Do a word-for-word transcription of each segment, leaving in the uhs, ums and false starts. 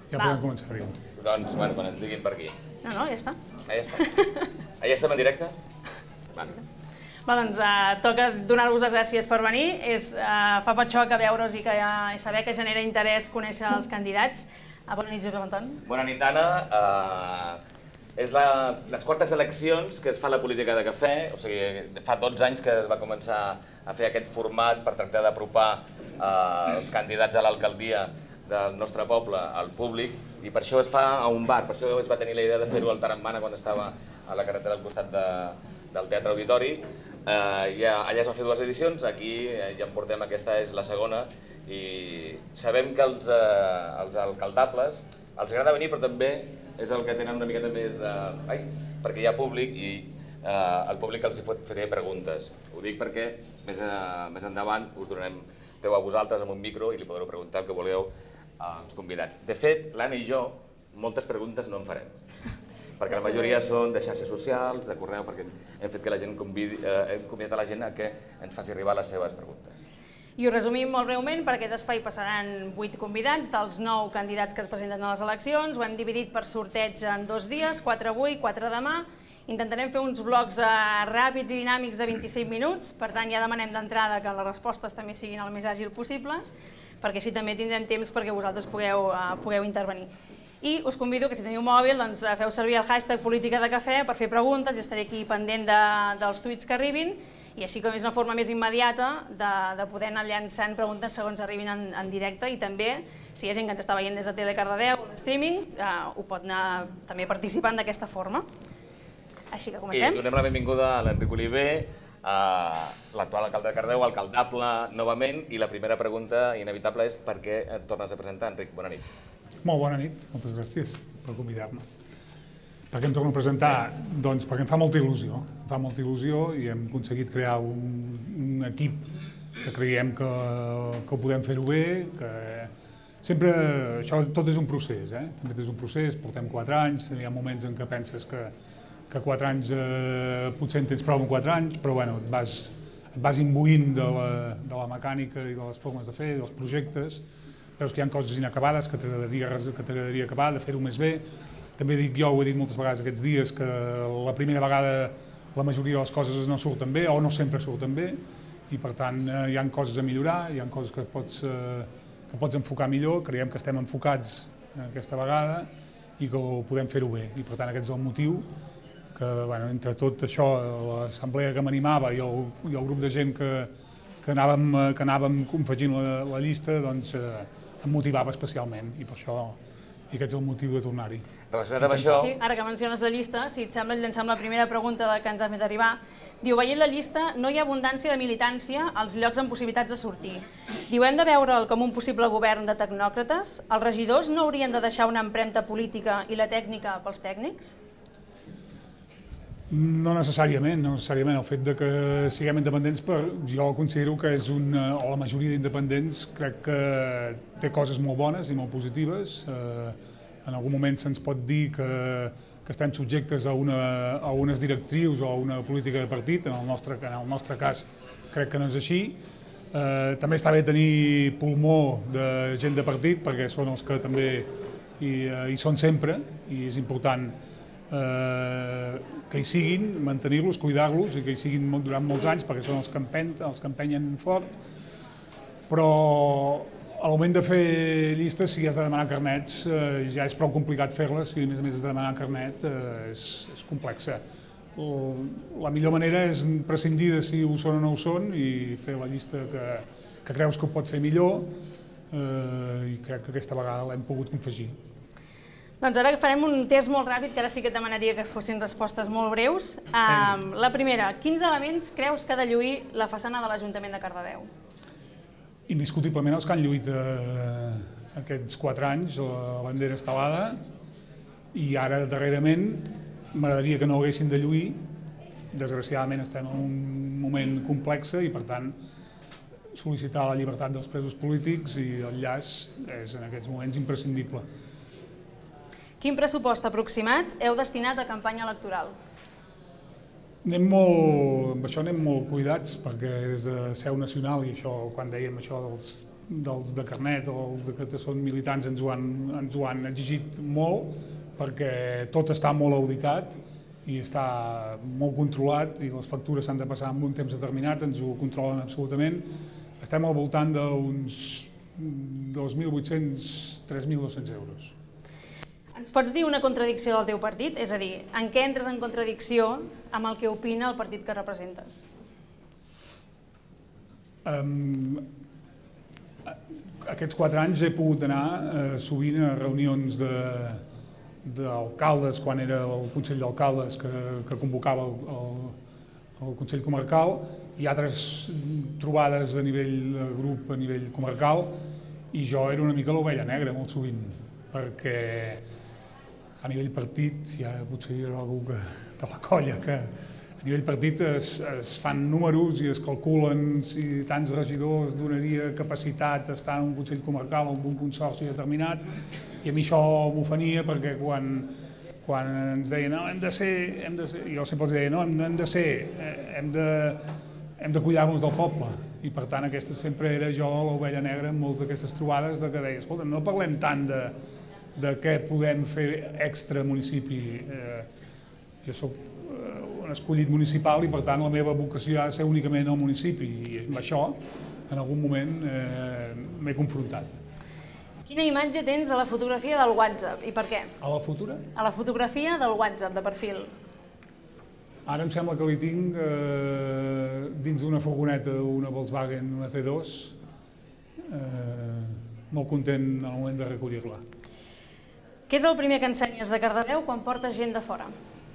Ja podem començar-hi. Doncs, bueno, quan ens diguin per aquí. No, no, ja està. Ah, ja està? Ah, ja estem en directe? Vale. Bé, doncs toca donar-vos les gràcies per venir. Fa patxoc a veure's i saber que genera interès conèixer els candidats. Bona nit, Josep Anton. Bona nit, Anna. És les quartes eleccions que es fa a la política de cafè, o sigui, fa dotze anys que es va començar a fer aquest format per tractar d'apropar els candidats a l'alcaldia del nostre poble al públic, i per això es fa a un bar, per això es va tenir la idea de fer-ho al Tarambana quan estava a la carretera al costat del Teatre Auditori. Allà es va fer dues edicions, aquí ja en portem, aquesta és la segona, i sabem que els alcaldables els agrada venir, però també és el que tenen una miqueta més de... Ai, perquè hi ha públic i el públic els hi pot fer preguntes. Ho dic perquè més endavant us donarem peu a vosaltres amb un micro i li podreu preguntar el que voleu als convidats. De fet, l'Anna i jo moltes preguntes no en farem, perquè la majoria són de xarxes socials, de correu, perquè hem fet que la gent convidi, hem convidat a la gent a que ens faci arribar les seves preguntes. I ho resumim molt breument, per aquest espai passaran vuit convidats dels nou candidats que es presenten a les eleccions. Ho hem dividit per sorteig en dos dies, quatre avui, quatre demà. Intentarem fer uns blocs ràpids i dinàmics de vint-i-cinc minuts, per tant ja demanem d'entrada que les respostes també siguin el més àgils possibles, perquè així també tindrem temps perquè vosaltres pugueu intervenir. I us convido que si teniu mòbil feu servir el hashtag política de cafè per fer preguntes, jo estaré aquí pendent dels tuits que arribin, i així com és una forma més immediata de poder anar llançant preguntes segons arribin en directe, i també, si hi ha gent que ens està veient des de Tele Cardedeu o streaming, ho pot anar també participant d'aquesta forma. Així que comencem. I donem la benvinguda a l'Enric Oliver, l'actual alcalde de Cardedeu, alcaldable novament, i la primera pregunta inevitable és per què et tornes a presentar, Enric? Bona nit. Molt bona nit, moltes gràcies per convidar-me. Per què em torno a presentar? Doncs perquè em fa molta il·lusió, em fa molta il·lusió i hem aconseguit crear un equip que creiem que ho podem fer-ho bé, que sempre, això tot és un procés, eh? També és un procés, portem quatre anys, hi ha moments en què penses que que quatre anys potser en tens prou en quatre anys, però bueno, et vas imbuint de la mecànica i de les formes de fer, dels projectes, veus que hi ha coses inacabades que t'agradaria acabar, de fer-ho més bé. També dic jo, ho he dit moltes vegades aquests dies, que la primera vegada la majoria de les coses no surten bé o no sempre surten bé, i per tant hi ha coses a millorar, hi ha coses que pots enfocar millor, creiem que estem enfocats aquesta vegada i que ho podem fer-ho bé, i per tant aquest és el motiu que, entre tot això, l'assemblea que m'animava i el grup de gent que anàvem confegint la llista, doncs em motivava especialment, i per això aquest és el motiu de tornar-hi. Relacionat amb això... Ara que menciones la llista, si et sembla, llançam la primera pregunta que ens ha fet arribar. Diu, veient la llista, no hi ha abundància de militància als llocs amb possibilitats de sortir. Diu, hem de veure'l com un possible govern de tecnòcrates? Els regidors no haurien de deixar una empremta política i la tècnica pels tècnics? No necessàriament, no necessàriament. El fet que siguem independents, jo considero que és una... o la majoria d'independents crec que té coses molt bones i molt positives. En algun moment se'ns pot dir que estem subjectes a unes directrius o a una política de partit, en el nostre cas crec que no és així. També està bé tenir pulmó de gent de partit, perquè són els que també hi són sempre, i és important que hi siguin, mantenir-los, cuidar-los i que hi siguin durant molts anys perquè són els que empenyen fort, però al moment de fer llistes, si has de demanar carnets, ja és prou complicat fer-les, si a més a més has de demanar carnet és complexa. La millor manera és prescindir de si ho són o no ho són i fer la llista que creus que ho pot fer millor, i crec que aquesta vegada l'hem pogut confegir. Doncs ara farem un test molt ràpid, que ara sí que et demanaria que fossin respostes molt breus. La primera, quins elements creus que ha de lluir la façana de l'Ajuntament de Cardedeu? Indiscutiblement els que han lluït aquests quatre anys, la bandera estelada, i ara darrerament m'agradaria que no haguessin de lluir. Desgraciadament estem en un moment complex i per tant sol·licitar la llibertat dels presos polítics i el llaç és en aquests moments imprescindible. Quin pressupost aproximat heu destinat a campanya electoral? Amb això anem molt cuidats, perquè des de Seu Nacional, i això quan dèiem això dels dels de carnet o els que són militants ens ho han, ens ho han exigit molt, perquè tot està molt auditat i està molt controlat i les factures s'han de passar en un temps determinat, ens ho controlen absolutament. Estem al voltant d'uns dos mil vuit-cents a tres mil dos-cents euros. Ens pots dir una contradicció del teu partit? És a dir, en què entres en contradicció amb el que opina el partit que representes? Um, aquests quatre anys he pogut anar uh, sovint a reunions d'alcaldes, quan era el Consell d'Alcaldes que, que convocava el, el, el Consell Comarcal, i altres trobades a nivell de grup, a nivell comarcal, i jo era una mica l'ovella negra molt sovint, perquè a nivell partit, i ara potser hi haurà algú que, de la colla, que a nivell partit es, es fan números i es calculen si tants regidors donaria capacitat d'estar en un Consell Comarcal o en un consorci determinat, i a mi això m'ofenia perquè quan, quan ens deien no, hem de ser, hem de ser, jo sempre els deia no, hem de ser, hem de, hem de cuidar-nos del poble, i per tant aquesta sempre era jo l'ovella negra en moltes d'aquestes trobades de que deia, escolta, no parlem tant de, de què podem fer extra municipi, eh, jo soc un escollit municipal i per tant la meva vocació ha de ser únicament al municipi, i amb això en algun moment eh, m'he confrontat. Quina imatge tens a la fotografia del WhatsApp i per què? A la futura? A la fotografia del WhatsApp, de perfil. Ara em sembla que li tinc eh, dins d'una furgoneta, una Volkswagen, una T dos, eh, molt content en el moment de recollir-la. Què és el primer que ensenyes de Cardedeu quan portes gent de fora?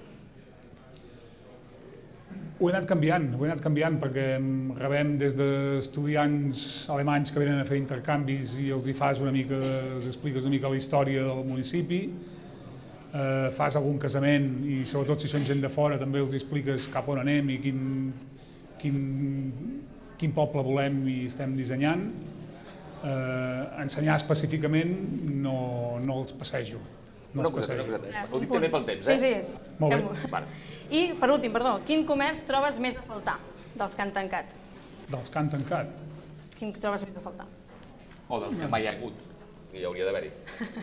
Ho he anat canviant, ho he anat canviant perquè rebem des d'estudiants alemanys que venen a fer intercanvis i els hi fas una mica, els expliques una mica la història del municipi, eh, fas algun casament i sobretot si són gent de fora també els expliques cap on anem i quin, quin, quin poble volem i estem dissenyant. Eh, ensenyar específicament no, no els passejo. No una coseta, una coseta. Ho dic també pel temps, eh? Sí, sí. Molt bé. Vale. I, per últim, perdó, quin comerç trobes més a faltar dels que han tancat? Dels que han tancat? Quin trobes més a faltar? O dels que mai hi ha hagut, que hi hauria d'haver-hi.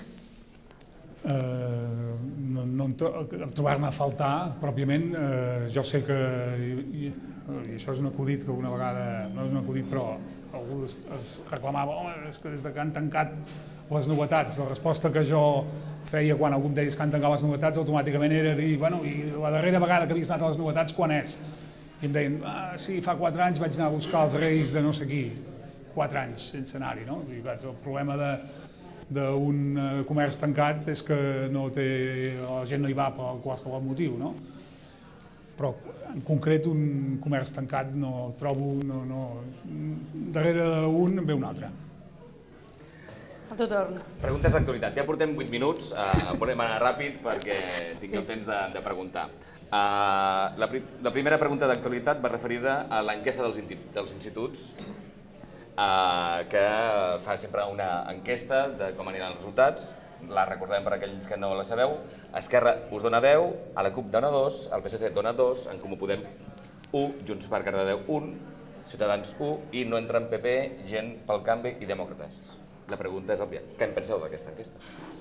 Uh, no, no trobar-me a faltar, pròpiament, uh, jo sé que, i, i, i això és un acudit que una vegada, no és un acudit, però algú es, es reclamava, home, és que des que han tancat les novetats, la resposta que jo feia quan algú em deia que han tancat les novetats automàticament era dir, bueno, i la darrera vegada que havies anat a les novetats, quan és? I em deien, ah, sí, fa quatre anys vaig anar a buscar els reis de no sé qui, quatre anys sense anar-hi, no? I vaig, el problema de d'un comerç tancat és que no té, la gent no hi va per qualsevol motiu, no? Però en concret un comerç tancat no trobo, no, no, darrere d'un en ve un altre. El teu torn. Preguntes d'actualitat. Ja portem vuit minuts, uh, volem anar ràpid perquè tinc el temps de, de preguntar. Uh, la, pri la primera pregunta d'actualitat va referida a l'enquesta dels, dels instituts, uh, que fa sempre una enquesta de com aniran els resultats. La recordem per aquells que no la sabeu. Esquerra us dona deu, a la CUP dona dos, el P S C dona dos, en Comú Podem u, Junts per Cardedeu un, Ciutadans u i no entren P P, Gent pel Canvi i Demòcrates. La pregunta és òbvia. Què en penseu d'aquesta enquesta?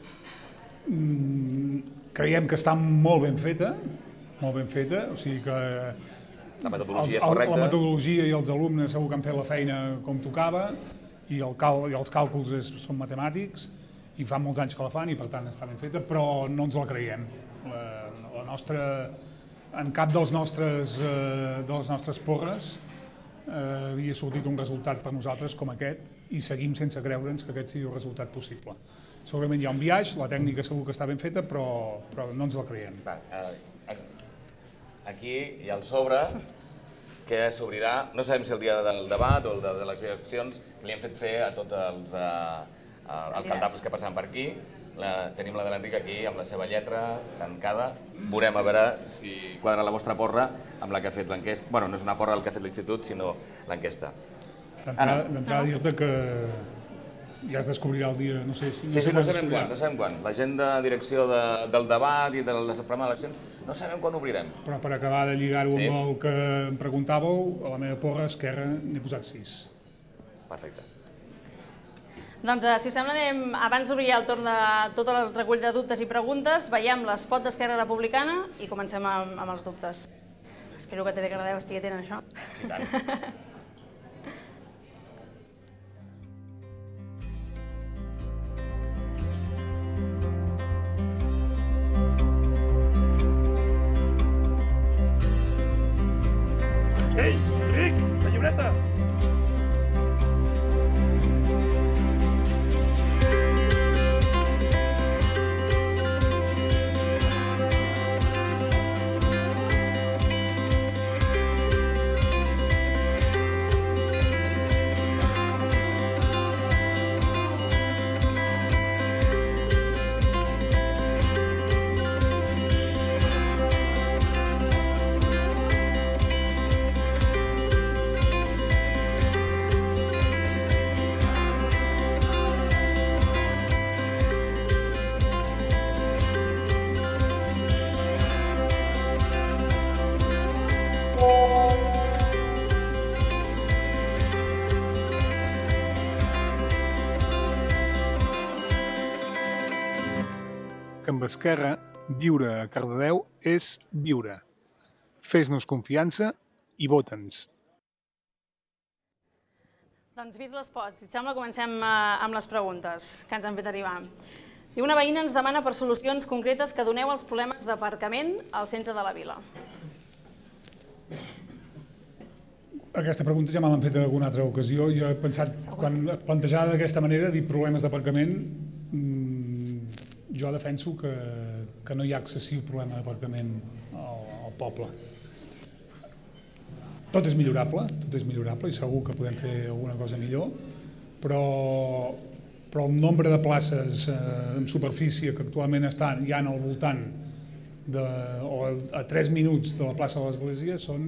Mm, creiem que està molt ben feta, molt ben feta, o sigui que la metodologia els, és correcta. La metodologia i els alumnes segur que han fet la feina com tocava i, el cal, i els càlculs és, són matemàtics i fa molts anys que la fan i per tant està ben feta, però no ens la creiem. La, la nostra, en cap dels nostres, eh, de les nostres porres eh, havia sortit un resultat per nosaltres com aquest i seguim sense creure'ns que aquest sigui el resultat possible. Segurament hi ha un biaix, la tècnica segur que està ben feta, però, però no ens la creiem. Va, eh, aquí hi ha el sobre que s'obrirà, no sabem si el dia del debat o el de les eleccions, li hem fet fer a tots els eh, alcaldables que passaven per aquí. La, tenim la de l'Enric aquí amb la seva lletra tancada. Veurem a veure si quadra la vostra porra amb la que ha fet l'enquesta. Bueno, no és una porra el que ha fet l'institut, sinó l'enquesta. D'entrada dir-te que ja es descobrirà el dia, no sé si... Sí, sí, no sabem quan, no sabem quan. La gent de direcció de, del debat i de les programes d'eleccions, no sabem quan obrirem. Però per acabar de lligar-ho Sí. amb el que em preguntàveu, a la meva porra, Esquerra, n'he posat sis. Perfecte. Doncs, si us sembla, anem, abans d'obrir el torn de tot el recull de dubtes i preguntes, veiem l'espot d'Esquerra Republicana i comencem amb, amb els dubtes. Espero que Tere Cardedeu estigui atent a això. I tant. Ei, Ric, la llibreta! Amb Esquerra, viure a Cardedeu és viure. Fes-nos confiança i vota'ns. Doncs vist l'espot, si et sembla, comencem amb les preguntes que ens han fet arribar. I una veïna ens demana per solucions concretes que doneu als problemes d'aparcament al centre de la vila. Aquesta pregunta ja me l'han fet en alguna altra ocasió. Jo he pensat, quan plantejada d'aquesta manera, dir problemes d'aparcament, jo defenso que, que no hi ha excessiu problema d'aparcament al, al poble. Tot és millorable, tot és millorable i segur que podem fer alguna cosa millor, però, però el nombre de places eh, en superfície que actualment estan ja al voltant de, o a tres minuts de la plaça de l'Església són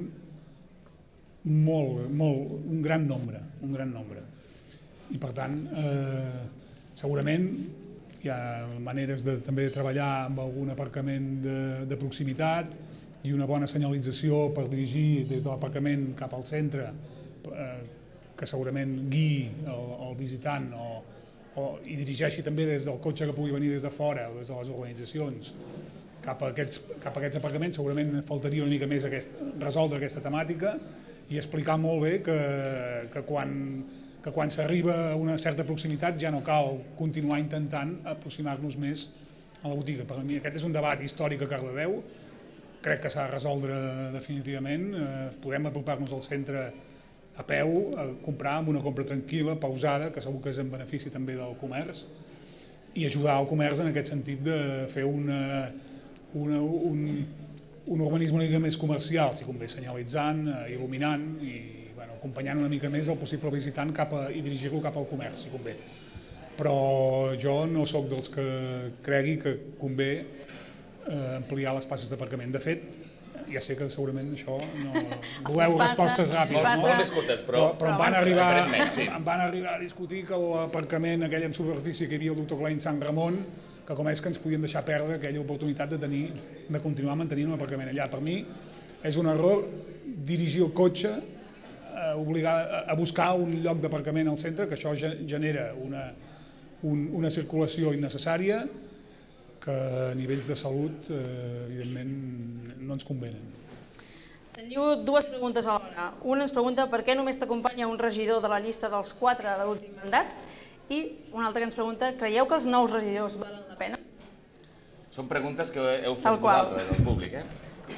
molt, molt, un gran nombre, un gran nombre. I per tant, eh, segurament hi ha maneres de també treballar amb algun aparcament de, de proximitat i una bona senyalització per dirigir des de l'aparcament cap al centre, eh, que segurament guiï el, el visitant o, o, i dirigeixi també des del cotxe que pugui venir des de fora o des de les urbanitzacions cap a aquests, cap a aquests aparcaments. Segurament faltaria una mica més aquest, resoldre aquesta temàtica i explicar molt bé que, que quan que quan s'arriba a una certa proximitat ja no cal continuar intentant aproximar-nos més a la botiga. Per mi aquest és un debat històric a Cardedeu, crec que s'ha de resoldre definitivament. Podem apropar-nos al centre a peu, a comprar amb una compra tranquil·la, pausada, que segur que és en benefici també del comerç, i ajudar el comerç en aquest sentit de fer una, una, un, un urbanisme una mica més comercial, si convé, senyalitzant, il·luminant i acompanyant una mica més el possible visitant cap a, i dirigir-lo cap al comerç, si convé. Però jo no sóc dels que cregui que convé eh, ampliar les places d'aparcament. De fet, ja sé que segurament això no... Voleu respostes ràpides, no? Molt més curtes, però... Però, però em, van arribar, sí. em van arribar a discutir que l'aparcament aquell en superfície que hi havia al doctor Klein Sant Ramon, que com és que ens podien deixar perdre aquella oportunitat de, tenir, de continuar mantenint un aparcament allà. Per mi és un error dirigir el cotxe obligar a buscar un lloc d'aparcament al centre, que això genera una, un, una circulació innecessària que a nivells de salut, eh, evidentment, no ens convenen. Teniu dues preguntes a l'hora. Una ens pregunta per què només t'acompanya un regidor de la llista dels quatre de l'últim mandat i una altra que ens pregunta, creieu que els nous regidors valen la pena? Són preguntes que heu fet vosaltres, el públic, eh?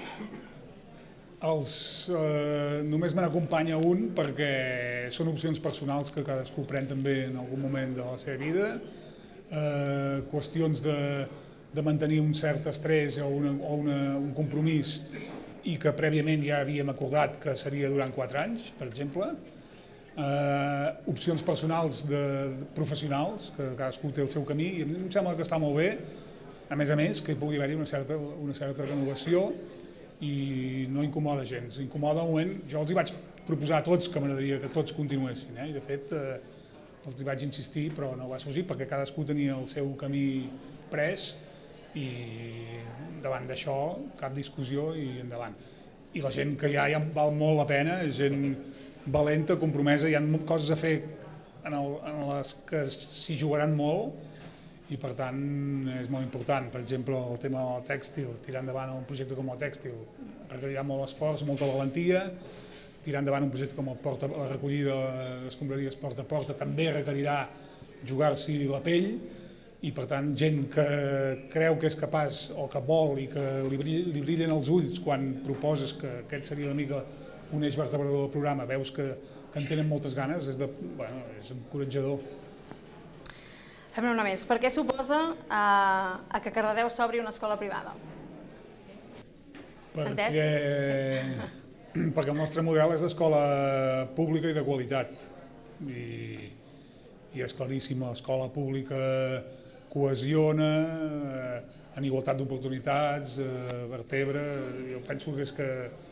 Els, eh, només me n'acompanya un perquè són opcions personals que cadascú pren també en algun moment de la seva vida, eh, qüestions de, de mantenir un cert estrès o, una, o una, un compromís i que prèviament ja havíem acordat que seria durant quatre anys, per exemple, eh, opcions personals de professionals, que cadascú té el seu camí i em sembla que està molt bé, a més a més que hi pugui haver-hi una certa, una certa renovació i no incomoda gens. Incomoda un moment, jo els hi vaig proposar a tots que m'agradaria que tots continuessin, eh? I de fet eh, els hi vaig insistir però no va sorgir perquè cadascú tenia el seu camí pres i davant d'això cap discussió i endavant. I la gent que ja, ja val molt la pena, és gent valenta, compromesa, hi ha coses a fer en les que s'hi jugaran molt i per tant és molt important. Per exemple, el tema del tèxtil, tirar endavant un projecte com el tèxtil requerirà molt esforç, molta valentia. Tirar endavant un projecte com el porta, la recollida d'escombraries porta a porta també requerirà jugar-s'hi la pell i per tant gent que creu que és capaç o que vol i que li, brill, li brillen els ulls quan proposes que aquest seria una mica un eix vertebrador del programa, veus que, que en tenen moltes ganes, és, de, bueno, és encoratjador. Fem-ne una més. Per què suposa a, a que a Cardedeu s'obri una escola privada? Perquè, perquè el nostre model és d'escola pública i de qualitat. I, i és claríssim, l'escola pública cohesiona, en igualtat d'oportunitats, vertebra, jo penso que és que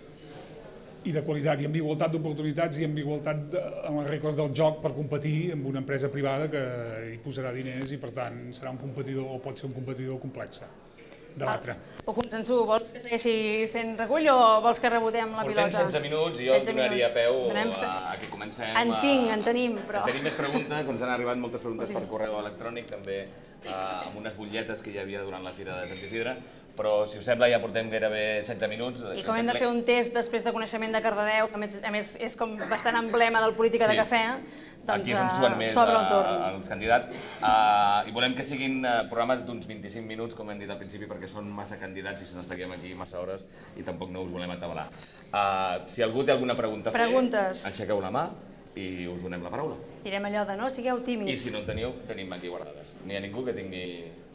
i de qualitat, i amb igualtat d'oportunitats i amb igualtat de, en les regles del joc per competir amb una empresa privada que hi posarà diners i per tant serà un competidor o pot ser un competidor complex de l'altre. O Consensu, vols que segueixi fent recull o vols que rebotem la pilota? Portem setze minuts i jo et donaria peu a, a que comencem a... En tinc, en tenim, però... En tenim més preguntes, ens han arribat moltes preguntes per correu electrònic, també eh, amb unes butlletes que hi havia durant la Fira de Sant Isidre, però si us sembla ja portem gairebé setze minuts. I com hem de fer un test després de coneixement de Cardedeu, que a més és com bastant emblema del Política de Cafè, doncs aquí és on suen més els candidats. I volem que siguin programes d'uns vint-i-cinc minuts, com hem dit al principi, perquè són massa candidats i se n'estaríem aquí massa hores i tampoc no us volem atabalar. Si algú té alguna pregunta a fer, aixequeu la mà i us donem la paraula. Direm allò de no, sigueu tímids. I si no en teniu, tenim aquí guardades. N'hi ha ningú que tingui...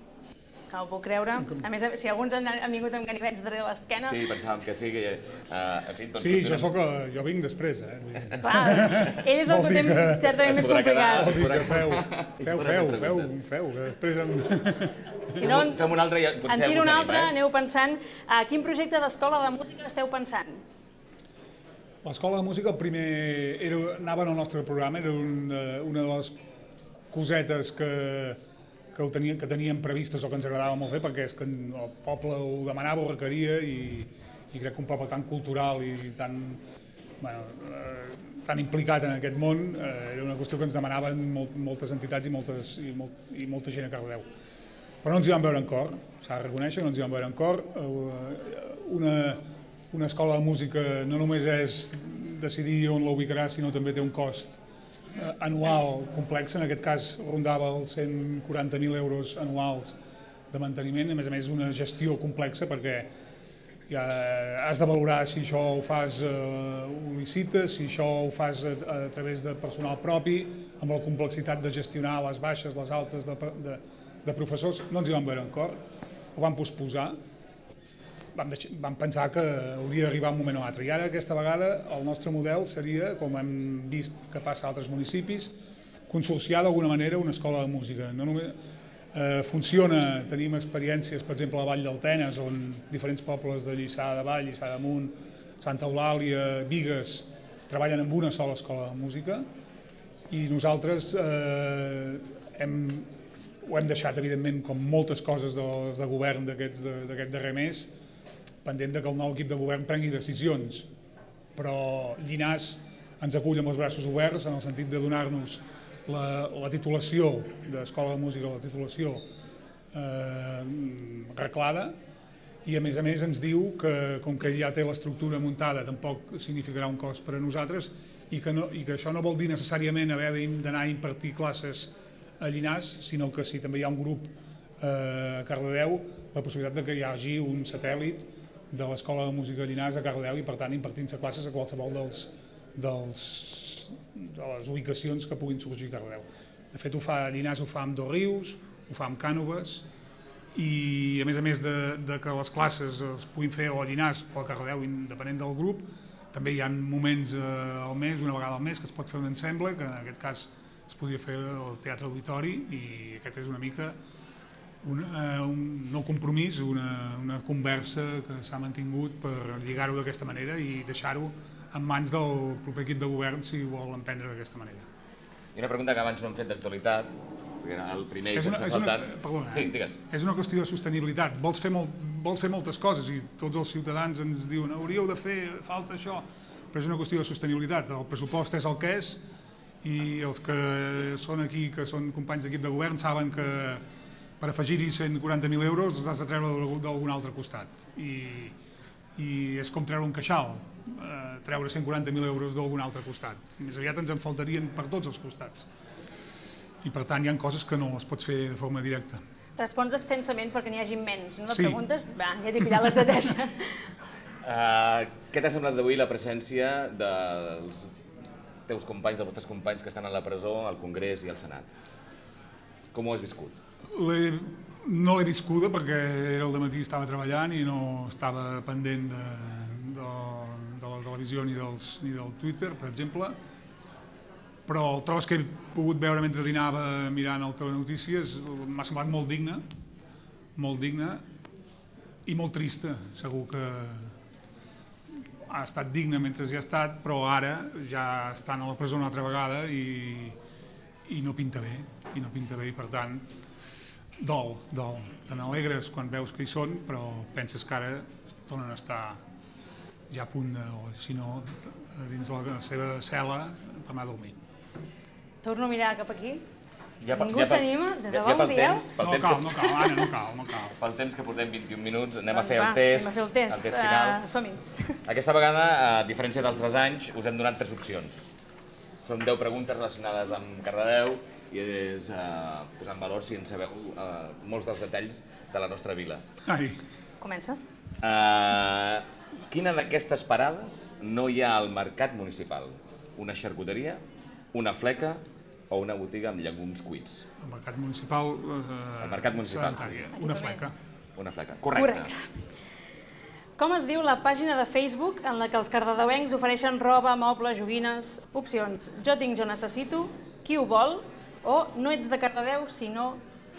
No ho puc creure. A més, si alguns han vingut amb ganivets darrere l'esquena... Sí, pensàvem que sí. Que, uh, en fi, doncs, sí, jo, soc, jo vinc després. Eh? Clar, ell és el que té certament més complicat. Vol dir que feu, feu, feu, feu, feu, que després... Em... Si no, fem un altre i potser en tiro un altre, eh? aneu pensant. A quin projecte d'escola de música esteu pensant? L'escola de música, el primer, era, anava en el nostre programa, era un, una de les cosetes que... Que, ho tenien, que teníem previstes o que ens agradava molt fer perquè és que el poble ho demanava, ho requeria i, i crec que un poble tan cultural i tan, bueno, eh, tan implicat en aquest món eh, era una qüestió que ens demanaven molt, moltes entitats i, moltes, i, molt, i molta gent a Cardedeu. Però no ens hi vam veure en cor, s'ha de reconèixer, no ens hi vam veure en cor. Una, una escola de música no només és decidir on la ubicarà, sinó també té un cost anual complex, en aquest cas rondava els cent quaranta mil euros anuals de manteniment, a més a més una gestió complexa perquè ja has de valorar si això ho fas, eh, ho licites, si això ho fas a, a través de personal propi, amb la complexitat de gestionar les baixes, les altes de, de, de professors, no ens hi vam veure en cor, ho vam posposar. Vam, deixar, vam pensar que hauria d'arribar un moment o altre. I ara, aquesta vegada, el nostre model seria, com hem vist que passa a altres municipis, consorciar d'alguna manera una escola de música. No només, eh, funciona, tenim experiències, per exemple, a la Vall d'Altenes, on diferents pobles de Lliçà de Vall, Lliçà d'Amunt, Santa Eulàlia, Bigues, treballen amb una sola escola de música, i nosaltres eh, hem, ho hem deixat, evidentment, com moltes coses de, de govern d'aquest darrer mes, pendent que el nou equip de govern prengui decisions, però Llinars ens acull amb els braços oberts en el sentit de donar-nos la, la titulació d'Escola de Música, la titulació eh, reclada, i a més a més ens diu que com que ja té l'estructura muntada tampoc significarà un cost per a nosaltres i que, no, i que això no vol dir necessàriament haver d'anar a impartir classes a Llinars, sinó que si també hi ha un grup eh, a Cardedeu, la possibilitat de que hi hagi un satèl·lit de l'Escola de Música de Llinars a Cardedeu i per tant impartint-se classes a qualsevol dels, dels, de les ubicacions que puguin sorgir a Cardedeu. De fet, ho fa Llinars, ho fa amb Dosrius, ho fa amb Cànoves i a més a més de, de que les classes es puguin fer o a Llinars o a Cardedeu, depenent del grup, també hi ha moments eh, al mes, una vegada al mes, que es pot fer un ensemble, que en aquest cas es podria fer al Teatre Auditori i aquest és una mica Una, un nou compromís, una, una conversa que s'ha mantingut per lligar-ho d'aquesta manera i deixar-ho en mans del proper equip de govern si ho vol emprendre d'aquesta manera. I una pregunta que abans no hem fet d'actualitat, perquè era el primer i sense saltat. Perdona, sí, digues. És una qüestió de sostenibilitat. Vols fer, molt, vols fer moltes coses i tots els ciutadans ens diuen hauríeu de fer, falta això, però és una qüestió de sostenibilitat. El pressupost és el que és I els que són aquí, que són companys d'equip de govern, saben que per afegir-hi cent quaranta mil euros els has de treure d'algun altre costat. I, i és com treure un queixal, eh, treure cent quaranta mil euros d'algun altre costat. Més aviat ens en faltarien per tots els costats. I per tant hi ha coses que no es pot fer de forma directa. Respons extensament perquè n'hi hagi menys, no? Sí. Preguntes? Va, ja t'he pillat l'estratègia. Uh, què t'ha semblat d'avui la presència dels teus companys, dels vostres companys que estan a la presó, al Congrés i al Senat? Com ho has viscut? No l'he viscuda perquè era el dematí, estava treballant i no estava pendent de, de, de la televisió ni, dels, ni del Twitter, per exemple. Però el tros que he pogut veure mentre dinava mirant el Telenotícies m'ha semblat molt digne, molt digne i molt trista. Segur que ha estat digne mentre hi ha estat, però ara ja estan a la presó una altra vegada i, i no pinta bé, i no pinta bé, i per tant, dol, dol. Te n'alegres quan veus que hi són, però penses que ara tornen a estar ja a punt de, o si no, dins de la seva cel·la per anar a dormir. Torno a mirar cap aquí. Ja, Ningú s'anima? De debò ja ho dieu? No cal, no cal, Anna, no cal, no cal. Pel temps que portem vint-i-un minuts, anem a Doncs fer va, el test, anem a fer el test, el test final. Uh, som-hi. Aquesta vegada, a diferència d'altres anys, us hem donat tres opcions. Són deu preguntes relacionades amb Cardedeu i és uh, posar en valor si en sabeu uh, molts dels detalls de la nostra vila. Ai. Comença. Uh, quina d'aquestes parades no hi ha al mercat municipal? Una xarcuteria, una fleca o una botiga amb llegums cuits? El mercat municipal... Eh, El mercat municipal, sí. Una fleca. Una fleca, correcte. Correcte. Com es diu la pàgina de Facebook en la que els cardedeuencs ofereixen roba, mobles, joguines? Opcions: jo tinc, jo necessito, qui ho vol, o no ets de Cardedeu, sinó...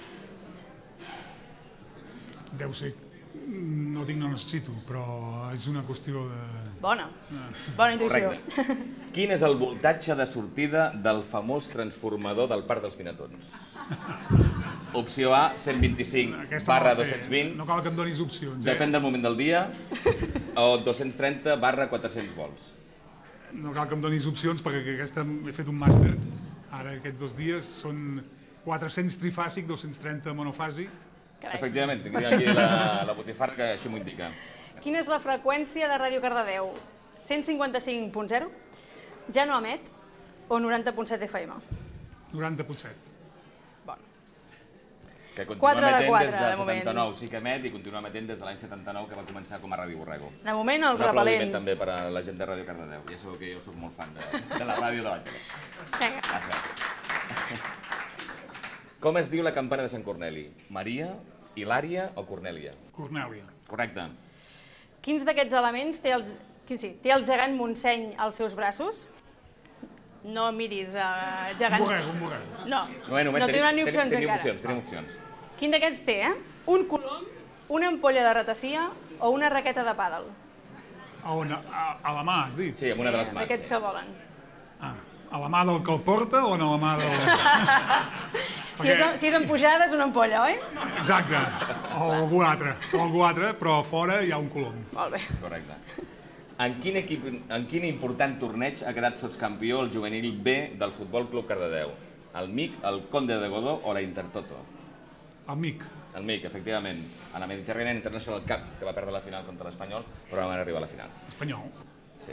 Deu ser... No tinc, no necessito, però és una qüestió de... Bona, bona intuïció. Correcte. Quin és el voltatge de sortida del famós transformador del Parc dels Pinatons? Opció A, cent vint-i-cinc barra dos-cents vint. No cal que em donis opcions, eh? Depèn del moment del dia. O dos-cents trenta barra quatre-cents volts. No cal que em donis opcions perquè aquesta he fet un màster. Ara aquests dos dies són quatre-cents trifàsic, dos-cents trenta monofàsic. Carai. Efectivament, tinc aquí la, la botifarra que així m'ho indica. Quina és la freqüència de Ràdio Cardedeu? cent cinquanta-cinc punt zero, ja no emet, o noranta punt set F M? noranta punt set. Bon. Que continua quatre de emetent quatre, des de del moment. setanta-nou, sí que emet i continua emetent des de l'any setanta-nou que va començar com a Ràdio Borrego. De moment, el Un aplaudiment repel·lent. també per a la gent de Ràdio Cardedeu. Ja sabeu que jo soc molt fan de, de la ràdio de la tele. Vinga. Gràcies. Com es diu la campana de Sant Corneli? Maria, Hilària o Cornèlia? Cornèlia. Correcte. Quins d'aquests elements té el, quin sí, té el gegant Montseny als seus braços? No miris uh, gegant... Un borrego, un borrego. No, No, no tindran ni opcions tenim encara. opcions, tenim opcions. Quin d'aquests té, eh? Un colom, una ampolla de ratafia o una raqueta de pàdel? A on? A, a la mà, has dit? Sí, amb una de les mans. D'aquests que volen. Ah, a la mà del que el porta o a la mà del... Si és, si és en pujada és una ampolla, oi? Exacte, o algú altre, o algú altre, però a fora hi ha un colom. Molt bé. Correcte. En quin, equip, en quin important torneig ha quedat sotscampió el juvenil B del Futbol Club Cardedeu? El M I C, el Conde de Godó o la Intertoto? El mic. El M I C, efectivament, a la Mediterranean International Cup, que va perdre la final contra l'Espanyol, però no van arribar a la final. Espanyol. Sí.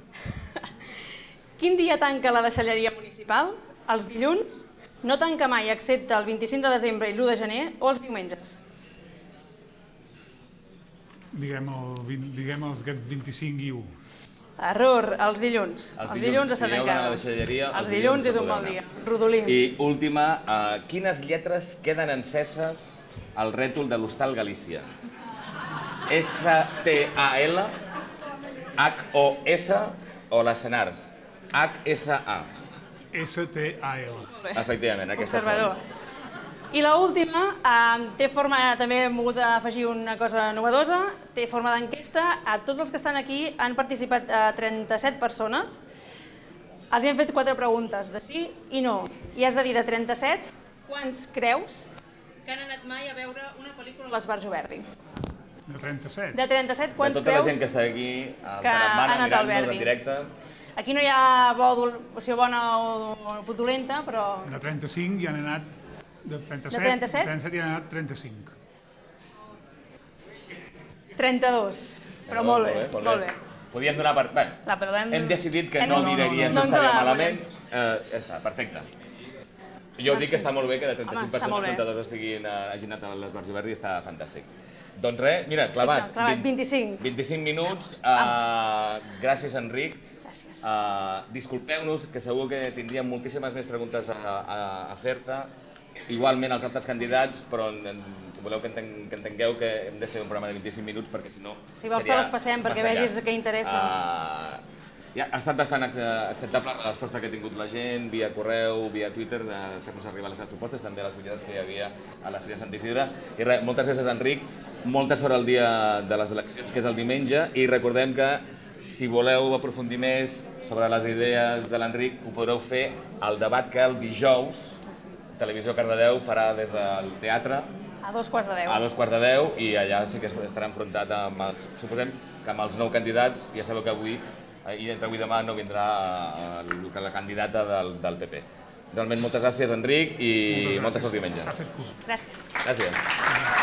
Quin dia tanca la deixalleria municipal? Els dilluns? No tanca mai, excepte el vint-i-cinc de desembre i l'u de gener, o els diumenges? Diguem, el, vint- diguem els aquest vint-i-cinc i u. Error, els dilluns. Els Els dilluns, dilluns si està hi ha una tancada. deixalleria, els Els dilluns dilluns és no un mal podeu dia. Rodolí. I última, uh, quines lletres queden enceses al rètol de l'Hostal Galícia? S T A L, H O S o les Senars? H S A. S T A L. Efectivament, aquestes Observador. són. I l'última, eh, té forma, també hem volgut afegir una cosa novedosa, té forma d'enquesta. A tots els que estan aquí han participat eh, trenta-set persones. Els hi hem fet quatre preguntes, de sí i no. I has de dir de trenta-set, quants creus que han anat mai a veure una pel·lícula a l'Esbarjo Verdi? De trenta-set. De trenta-set, De quants tota la creus gent que està aquí al que ha Tarambana anat al mirant-nos Verdi? en directe, Aquí no hi ha opció bona o dolenta, però... De trenta-cinc ja han anat... De trenta-set? De trenta-set? De trenta-set ja han anat trenta-cinc. trenta-dos. Però molt bé, molt bé. Podíem donar per... Bé, hem decidit que no diraries que estaria malament. Ja està, perfecte. Jo dic que està molt bé que de trenta-cinc persones trenta-dos estiguin hagin anat a l'Esbar Givert i està fantàstic. Doncs res, mira, clavat. vint-i-cinc. vint-i-cinc minuts. Gràcies, Enric. Gràcies. Disculpeu-nos, que segur que tindríem moltíssimes més preguntes a fer-te. Igualment als altres candidats, però voleu que entengueu que hem de fer un programa de vint-i-cinc minuts perquè si no... Si vols te les passem perquè vegis què interessa. Ha estat bastant acceptable la resposta que ha tingut la gent, via correu, via Twitter, de fer-nos arribar les seves propostes, també les butllades que hi havia a la Fira de Sant Isidre. I res, moltes gràcies, Enric, molta sort el dia de les eleccions, que és el diumenge, i recordem que si voleu aprofundir més sobre les idees de l'Enric, ho podreu fer al debat que el dijous Televisió Cardedeu farà des del teatre a dos quarts de deu. A dos quarts de deu, i allà sí que estarà enfrontat amb els, suposem que amb els nou candidats. Ja sabeu que avui, i entre avui i demà, no vindrà la candidata del P P. Realment moltes gràcies, Enric, i molta sort diumenge. S'ha fet curt. Gràcies. Gràcies.